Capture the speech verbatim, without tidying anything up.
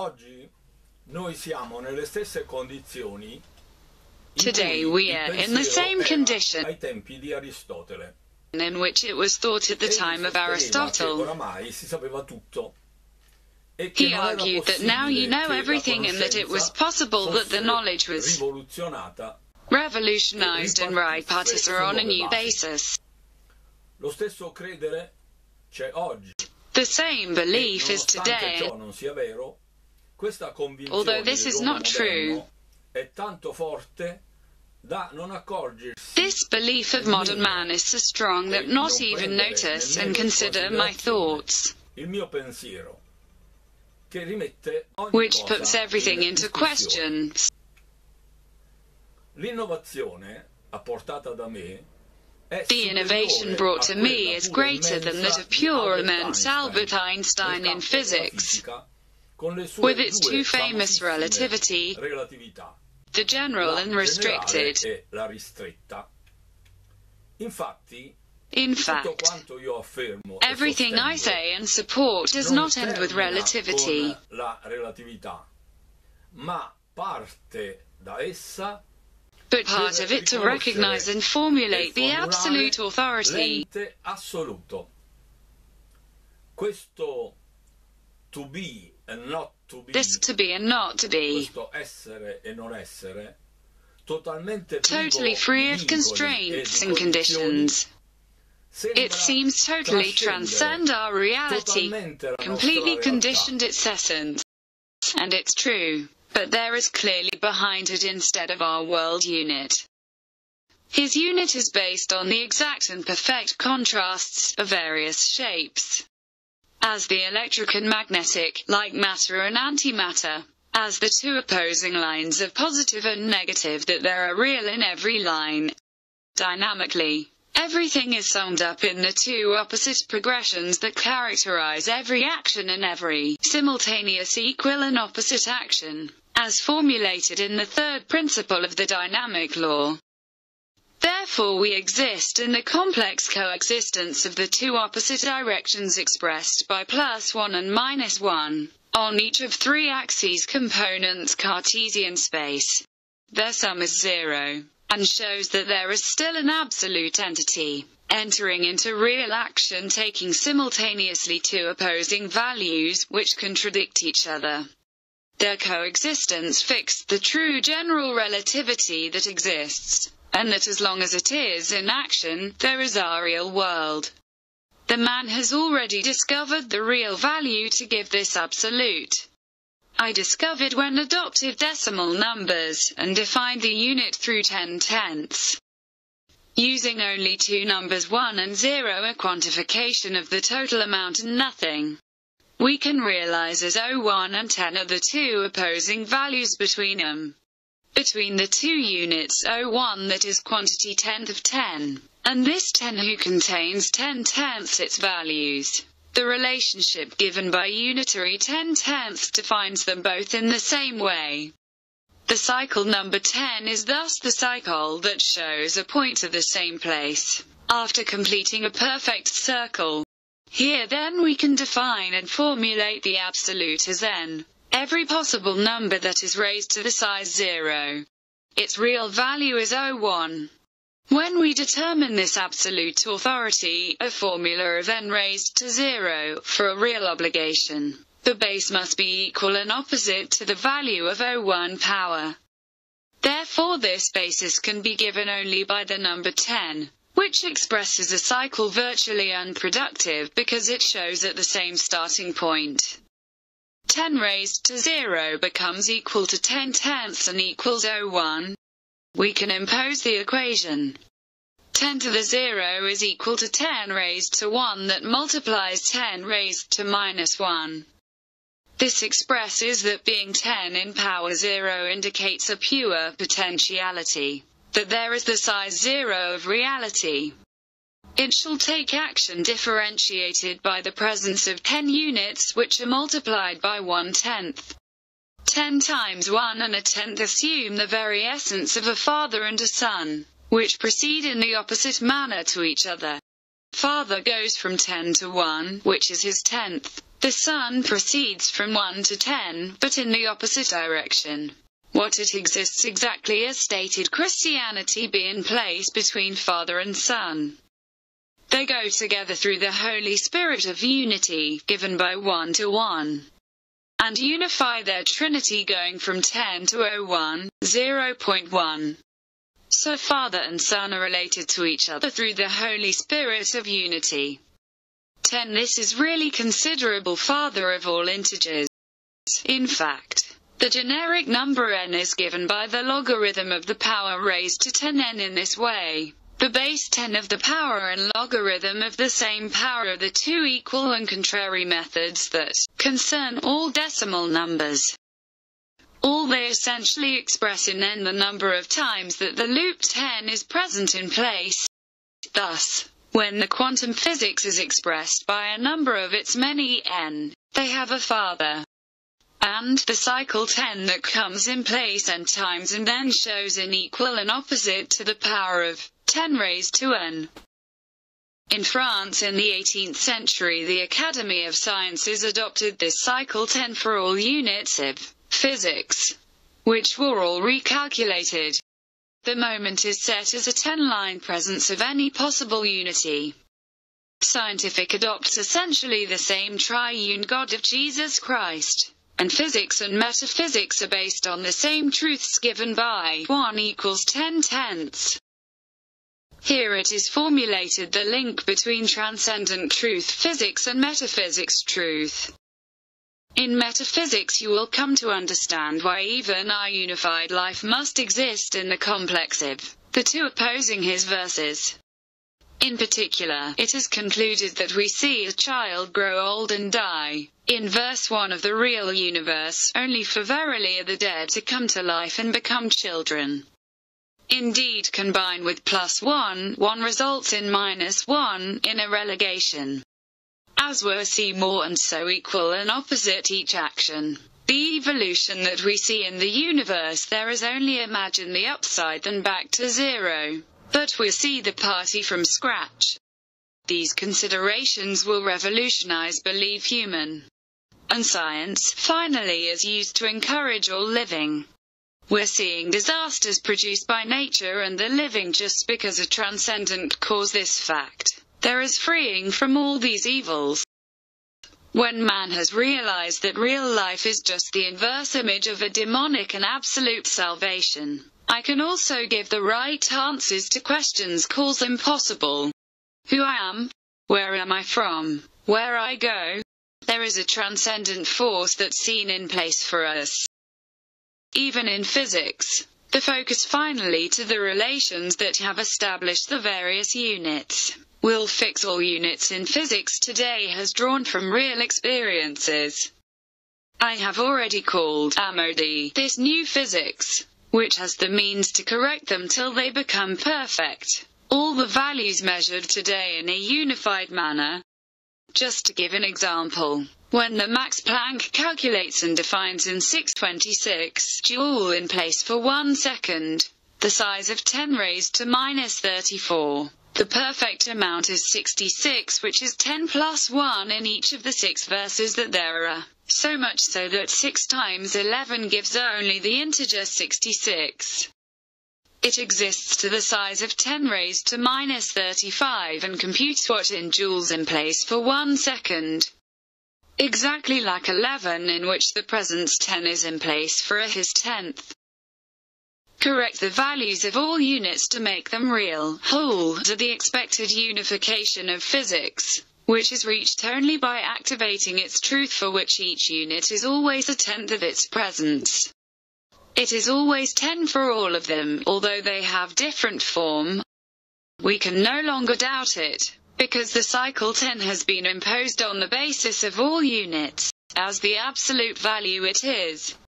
Oggi noi siamo nelle stesse condizioni Today we are in the same condition ai tempi di Aristotele. in which it was thought at the time of Aristotle. Oramai si sapeva tutto. He argued that now you know everything and that it was possible that the knowledge was revolutionized and ripartita on a new basis. Lo stesso credere c'è oggi. The same belief is today. Ciò non sia vero, questa convinzione Although this is not true, è tanto forte da non accorgersi. This belief of modern man is so strong that not even notice and consider my thoughts, Il mio pensiero, che rimette ogni which cosa puts everything in into discussione. question. L'innovazione apportata da me è The innovation brought to me is greater than that of pure immense Albert Einstein in physics, with its two famous relativity, relatività, the general and restricted. e la ristretta. Infatti, In tutto fact, quanto io affermo e everything I sostengo say and support does non not end with termina relativity, con la relatività, ma parte da essa but part of it to recognize and formulate the absolute authority. l'ente assoluto. Questo to be and not to be, This to be and not to be, questo essere e non essere, totalmente totally privo free di of vincoli constraints e and di conditions. sembra It seems totally transcend our reality, totalmente la nostra completely realtà. conditioned its essence. And it's true, but there is clearly behind it instead of our world unit. His unit is based on the exact and perfect contrasts of various shapes, as the electric and magnetic, like matter and antimatter, as the two opposing lines of positive and negative that there are real in every line. Dynamically, everything is summed up in the two opposite progressions that characterize every action and every simultaneous equal and opposite action, as formulated in the third principle of the dynamic law. Therefore we exist in the complex coexistence of the two opposite directions expressed by plus one and minus one, on each of three axes components Cartesian space. Their sum is zero, and shows that there is still an absolute entity, entering into real action taking simultaneously two opposing values which contradict each other. Their coexistence fixed the true general relativity that exists, and that as long as it is in action, there is our real world. The man has already discovered the real value to give this absolute. I discovered when adopted decimal numbers, and defined the unit through ten tenths. Using only two numbers one and zero a quantification of the total amount and nothing. We can realize as zero, one and ten are the two opposing values between them. Between the two units zero, one that is quantity tenth of ten, and this ten who contains ten tenths its values. The relationship given by unitary ten tenths defines them both in the same way. The cycle number ten is thus the cycle that shows a point to the same place, after completing a perfect circle. Here then we can define and formulate the absolute as n, every possible number that is raised to the size zero. Its real value is zero, one. When we determine this absolute authority, a formula of n raised to zero, for a real obligation, the base must be equal and opposite to the value of zero, one power. Therefore this basis can be given only by the number ten, which expresses a cycle virtually unproductive because it shows at the same starting point. ten raised to zero becomes equal to ten tenths and equals zero, one. We can impose the equation. ten to the zero is equal to ten raised to one that multiplies ten raised to minus one. This expresses that being ten in power zero indicates a pure potentiality, that there is the size zero of reality. It shall take action differentiated by the presence of ten units which are multiplied by one tenth. ten times one and a tenth assume the very essence of a father and a son, which proceed in the opposite manner to each other. Father goes from ten to one, which is his tenth. The sun proceeds from one to ten, but in the opposite direction. What it exists exactly as stated, Christianity be in place between Father and Son. They go together through the Holy Spirit of unity, given by one to one, and unify their Trinity going from ten to oh one, zero point one. So Father and Son are related to each other through the Holy Spirit of unity. ten This is really considerable, Father of all integers. In fact, the generic number n is given by the logarithm of the power raised to ten n in this way. The base ten of the power and logarithm of the same power are the two equal and contrary methods that concern all decimal numbers. All they essentially express in n the number of times that the loop ten is present in place. Thus, when the quantum physics is expressed by a number of its many n, they have a father. And the cycle ten that comes in place n times and then shows an equal and opposite to the power of ten raised to n. In France in the eighteenth century, the Academy of Sciences adopted this cycle ten for all units of physics, which were all recalculated. The moment is set as a ten-line presence of any possible unity. Scientific adopts essentially the same triune God of Jesus Christ, and physics and metaphysics are based on the same truths given by one equals ten tenths. Here it is formulated, the link between transcendent truth physics and metaphysics truth. In metaphysics you will come to understand why even our unified life must exist in the complexive, the two opposing his verses. In particular, it is concluded that we see a child grow old and die, in verse one of the real universe, only for verily are the dead to come to life and become children. Indeed, combine with plus one, one results in minus one, in a relegation. As were see more and so equal and opposite each action. The evolution that we see in the universe there is only imagine the upside then back to zero. But we see the party from scratch. These considerations will revolutionize belief human. And science, finally, is used to encourage all living. We're seeing disasters produced by nature and the living just because a transcendent cause this fact. There is freeing from all these evils. When man has realized that real life is just the inverse image of a demonic and absolute salvation, I can also give the right answers to questions calls impossible. Who I am? Where am I from? Where I go? There is a transcendent force that's seen in place for us. Even in physics, the focus finally to the relations that have established the various units will fix all units in physics today has drawn from real experiences. I have already called Amodi this new physics, which has the means to correct them till they become perfect. All the values measured today in a unified manner. Just to give an example, when the Max Planck calculates and defines in six twenty-six joule in place for one second, the size of ten raised to minus thirty-four, the perfect amount is sixty-six, which is ten plus one in each of the six verses that there are, so much so that six times eleven gives only the integer sixty-six. It exists to the size of ten raised to minus thirty-five and computes what in joules in place for one second. Exactly like eleven, in which the presence ten is in place for a his tenth. Correct the values of all units to make them real, whole, to the expected unification of physics, which is reached only by activating its truth for which each unit is always a tenth of its presence. It is always ten for all of them, although they have different form. We can no longer doubt it, because the cycle ten has been imposed on the basis of all units, as the absolute value it is.